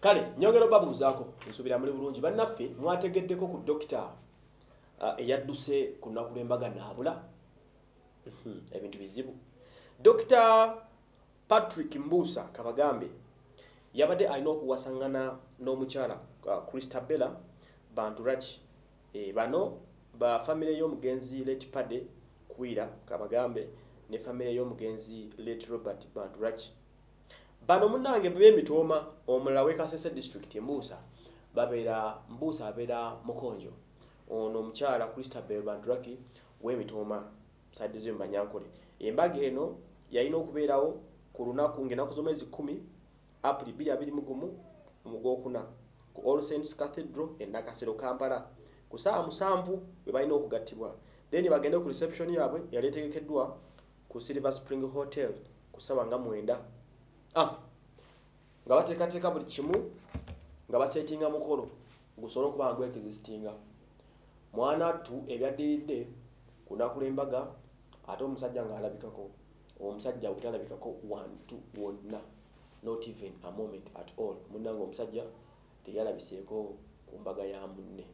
Kale nyongero babuzaako nsubira muri bulungi bannaffe mwategeddeko ku Dr. Eyadduse ku lunaku lw'embaga naabula ebintu bizibu. Dr. Patrick Mbuza Kabagambe yabadde alina okuwasangana n'omukyala Christabella Banturachi bano ba family y'omugenzi Late Pade Kwira Kabagambe ne family y'omugenzi Late Robert Banturachi. Bano munange b'emitoma omulala w'Ekasese district Mbuza abeera Mukonjo. Ono omukyala Christabella Banturachi w'emitoma side zo Mbanyankole. Embaga eno yalina okubeerawo ku lunaku ng'ennaku z'omwezi 10 April 2021 mu Gwokuna ku All Saints Cathedral e Nakasero Kampala ku ssaawa 7 bwe balina okugattibwa. Then bagende ku reception yaabwe yali etegekeddwa ku Silver Spring Hotel ku ssaawa nga 9. Nga bateekateeka buli kimu nga basetinga mukolo gusobola okuba nga existinga. Mwana tu ebyaddiridde ku lunaku lw'embaga ate omusajja ng'alabikako. Omusajja butalabikako wantu wonna, not even a moment at all. Munnange omusajja teyalabiseeko ku mbaga ya munne.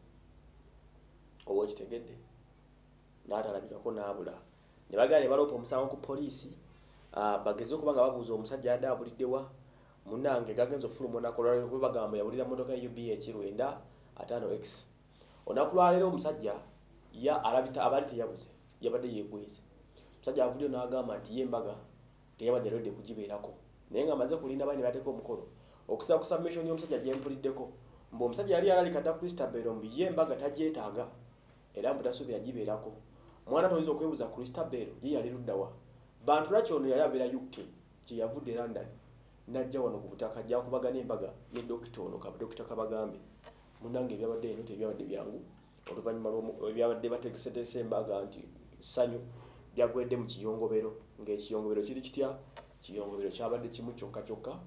Oba okitegedde? N'atalabikako n'abula. Ne bagenda ne baloopa omusango ku poliisi bageze okuba nga babuuza omusajja yadde abuliddewa. Munnange gagenza ofuluma olunaku lwaleero kuba bagamba yabulira mmotoka UBH 950X. Olunaku lwaleero omusajja abali teyabuze yabadde yeegweze. Omusajja avuddeyo n'agamba nti ye embaga teyabadde alwadde kugibeerako. Naye ng'amaze kulinda bani bateeka omukolo okusaba ku submission y'omusajja gye mpuliddeko mbu omusajja yali alalikadda Christabella mbu ye embaga tagyetaaga era mbu tasuubira gibeerako. Mwana toyinza okwebuuza Christabella ye yali luddawa. Banturachi ono yali abeera UK kye yavudde London n'ajja wano ku butaka ajja kubagana embaga ne Dr. ono Dr. Kabagambe. Munnange ebyabadde eno tebyabadde byangu oluvannyuma ebyabadde bateekeseteese embaga nti ssanyu byagwedde mu kiyongobero ng'ekiyongobero kiri kitya kiyongobero kyabadde kimu kyokka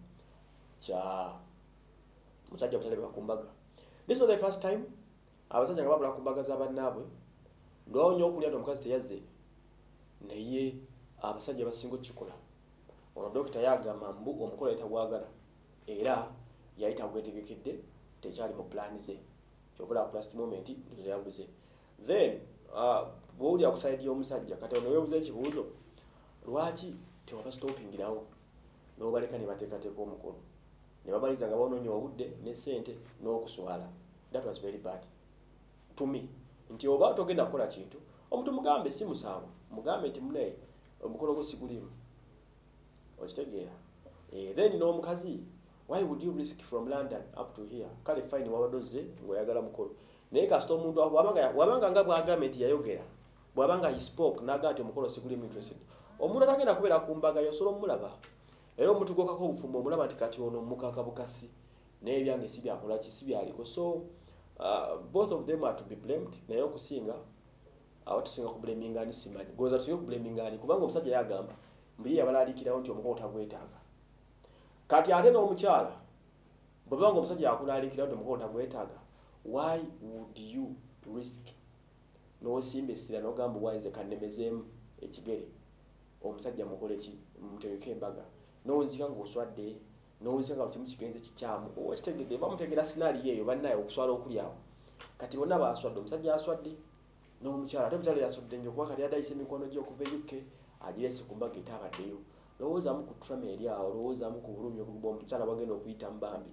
kya musajja butalabika ku mbaga. This was the first time abasajja nga babula ku mbaga z'abannaabwe ndwawo nnyo okulya omukazi teyazze naye abasajja basinga okukikola. Ono dokita yagamba mbu omukolo yatagwagala era yali tagwetegekedde tekyali mu plan ze kyovula ku last moment nto yabuze. Then bw'oli akusaidia omusajja kati ono weebuza ekibuuzo lwaki tewaba stoppingirawo n'obaleka ne bateekateeka omukolo ne babaliza nga baonoonya obudde ne ssente n'okuswala. That was very bad to me. Nti oba togenda kukola kintu omuntu mugambe si musango mugambe nti munaye omukolo gwo sigulimu okitegeera. Then n'omukazi why would you risk from London up to here? Kale fine wabadoze ng'oyagala mukolo naye kasita omuntu wabanga nga bw'agamba nti yayogera bw'abanga he spoke n'agamba nti omukolo sigulimu interested omuntu atagenda kubeera ku mbaga yosobola omulaba era omuntu gwokako obufumbo omulaba nti kati ono mukaka bukasi naye ebyange si byakola ki si byaliko. So both of them are to be blamed naye okusinga tusinga kublamingani simanyi goza tusinga kublamingani kubanga omusajja yagamba mbuye yabalaalikirawo nti omukolo tagwetaaga. Kati ate n'omukyala bw'abanga omusajja yakulaalikirawo nti omukolo tagwetaaga why would you risk n'osimba essira n'ogamba wayinze kannemezeemu ekigere omusajja mukole ki mutegeke embaga n'onzika ng'oswadde n'onzika nga kimu kigenze kikyamu okitegedde bamutegera sinaali eyo bannaye okuswala okulyawo kati bonna baaswadde omusajja aswadde n'omukyala ate omukyala yaswadde nnyo kuba kati adayisa emikono gye okuva UK agirese ku mbaga etaabaddeyo. Lowoozaamu ku trama eri awo lowoozaamu ku bulumi obugumba omukyala bagenda okuyita mbambi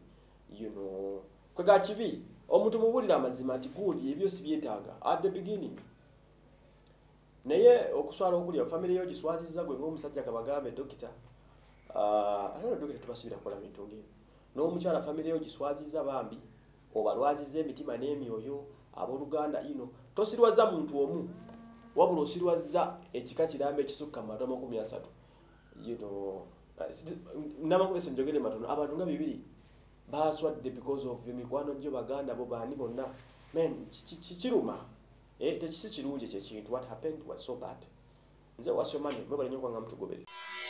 kwega kibi omuntu mubulira amazima nti gundi ebyo si byetaaga at the beginning naye okuswala okulya family yo giswazizza gwe ng'omusajja Kabagambe dokita ate dokita tubasubira kukola bintu ng'ebyo n'omukyala family yo giswazizza bambi obalwazizza emitima n'emyoyo abooluganda tosirwaza muntu omu wabula osirwazza ekika kirambe ekisukka mu matomo 30 namakubese njogere matono abantu nga 2 baswadde because of emikwano gyo baganda bo baani bonna men kiruma tekisi kirungi ekyo kintu what happened was so bad. Nze wasomane mwebale nnyo kwanga mutugobere.